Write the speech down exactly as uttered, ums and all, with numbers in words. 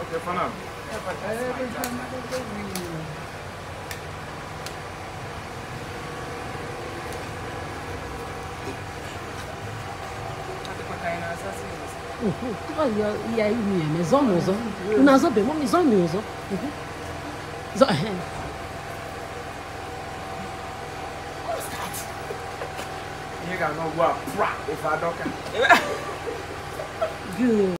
Okay, for now. Oh, yeah, yeah, yeah, mais on nous a. On a ça, mais on a nous a. So, You got no what? If I don't. good.